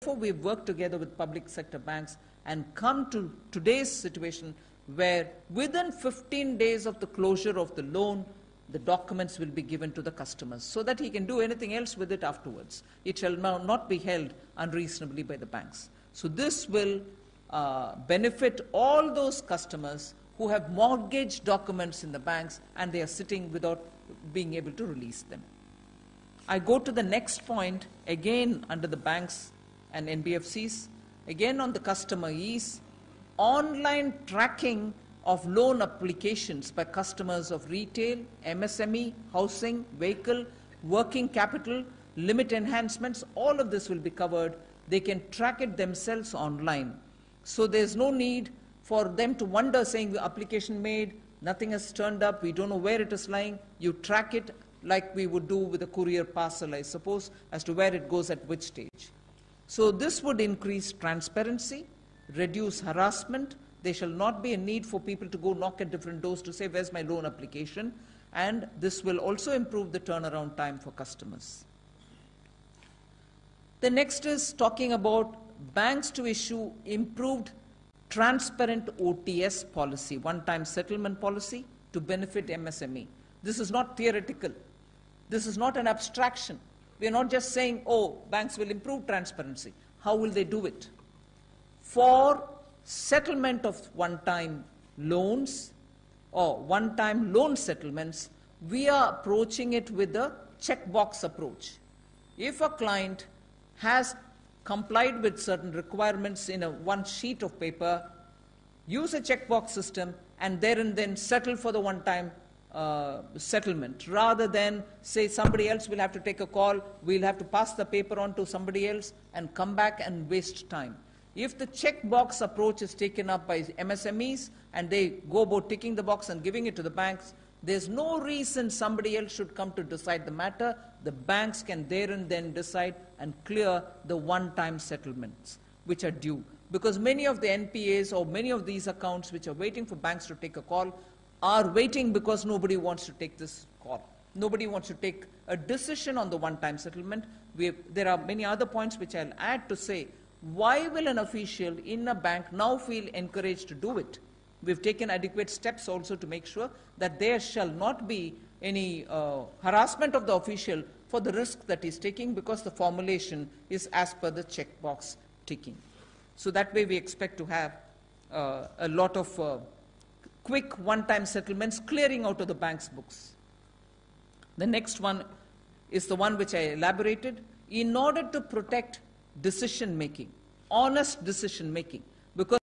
Therefore, we've worked together with public sector banks and come to today's situation where within 15 days of the closure of the loan, the documents will be given to the customers so that he can do anything else with it afterwards. It shall now not be held unreasonably by the banks. So this will benefit all those customers who have mortgage documents in the banks and they are sitting without being able to release them. I go to the next point, again under the banks and NBFCs, again on the customer ease, online tracking of loan applications by customers of retail, MSME, housing, vehicle, working capital, limit enhancements, all of this will be covered. They can track it themselves online. So there's no need for them to wonder saying the application made, nothing has turned up, we don't know where it is lying. You track it like we would do with a courier parcel, I suppose, as to where it goes at which stage. So this would increase transparency, reduce harassment. There shall not be a need for people to go knock at different doors to say, where's my loan application? And this will also improve the turnaround time for customers. The next is talking about banks to issue improved transparent OTS policy, one-time settlement policy, to benefit MSME. This is not theoretical. This is not an abstraction. We are not just saying, oh, banks will improve transparency. How will they do it? For settlement of one-time loans or one-time loan settlements, we are approaching it with a checkbox approach. If a client has complied with certain requirements in one sheet of paper, use a checkbox system and there and then settle for the one-time settlement, rather than say somebody else will have to take a call, we'll have to pass the paper on to somebody else and come back and waste time. If the checkbox approach is taken up by MSMEs and they go about ticking the box and giving it to the banks, there's no reason somebody else should come to decide the matter. The banks can there and then decide and clear the one-time settlements which are due. Because many of the NPAs or many of these accounts which are waiting for banks to take a call are waiting because nobody wants to take this call. Nobody wants to take a decision on the one-time settlement. There are many other points which I'll add to say, why will an official in a bank now feel encouraged to do it? We've taken adequate steps also to make sure that there shall not be any harassment of the official for the risk that he's taking, because the formulation is as per the checkbox ticking. So that way we expect to have a lot of quick one-time settlements clearing out of the bank's books. The next one is the one which I elaborated. In order to protect decision-making, honest decision-making, because